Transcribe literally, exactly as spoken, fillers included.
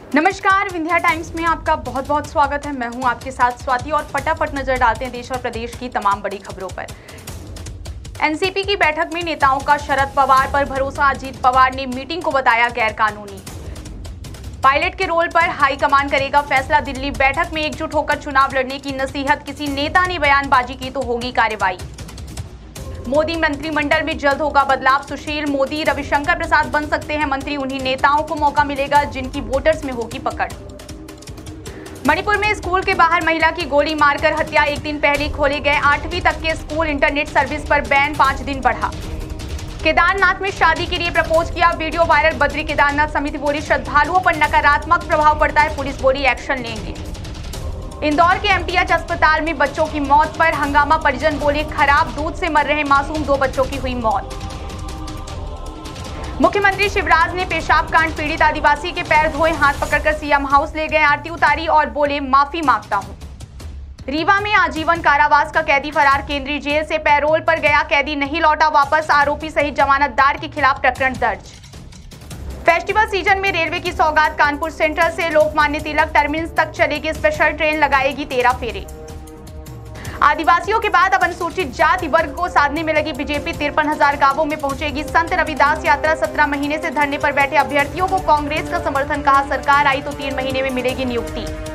नमस्कार, विंध्या टाइम्स में आपका बहुत बहुत स्वागत है। मैं हूं आपके साथ स्वाति और फटाफट नजर डालते हैं देश और प्रदेश की तमाम बड़ी खबरों पर। एनसीपी की बैठक में नेताओं का शरद पवार पर भरोसा। अजीत पवार ने मीटिंग को बताया गैर कानूनी। पायलट के रोल पर हाईकमान करेगा फैसला। दिल्ली बैठक में एकजुट होकर चुनाव लड़ने की नसीहत। किसी नेता ने बयानबाजी की तो होगी कार्रवाई। मोदी मंत्रिमंडल में जल्द होगा बदलाव। सुशील मोदी रविशंकर प्रसाद बन सकते हैं मंत्री। उन्हीं नेताओं को मौका मिलेगा जिनकी वोटर्स में होगी पकड़। मणिपुर में स्कूल के बाहर महिला की गोली मारकर हत्या। एक दिन पहले खोले गए आठवीं तक के स्कूल। इंटरनेट सर्विस पर बैन पांच दिन बढ़ा। केदारनाथ में शादी के लिए प्रपोज किया। Video viral. बद्री केदारनाथ समिति बोली श्रद्धालुओं पर नकारात्मक प्रभाव पड़ता है। पुलिस बोली एक्शन लेंगे। इंदौर के एमटीएच अस्पताल में बच्चों की मौत पर हंगामा। परिजन बोले खराब दूध से मर रहे मासूम। दो बच्चों की हुई मौत। मुख्यमंत्री शिवराज ने पेशाब कांड पीड़ित आदिवासी के पैर धोए। हाथ पकड़कर सीएम हाउस ले गए। आरती उतारी और बोले माफी मांगता हूं। रीवा में आजीवन कारावास का कैदी फरार। केंद्रीय जेल से पैरोल पर गया कैदी नहीं लौटा वापस। आरोपी सहित जमानतदार के खिलाफ प्रकरण दर्ज। फेस्टिवल सीजन में रेलवे की सौगात। कानपुर सेंट्रल से लोकमान्य तिलक टर्मिनस तक चलेगी स्पेशल ट्रेन। लगाएगी तेरह फेरे। आदिवासियों के बाद अब अनुसूचित जाति वर्ग को साधने में लगी बीजेपी। तिरपन हजार गांवों में पहुंचेगी संत रविदास यात्रा। सत्रह महीने से धरने पर बैठे अभ्यर्थियों को कांग्रेस का समर्थन। कहा सरकार आई तो तीन महीने में मिलेगी नियुक्ति।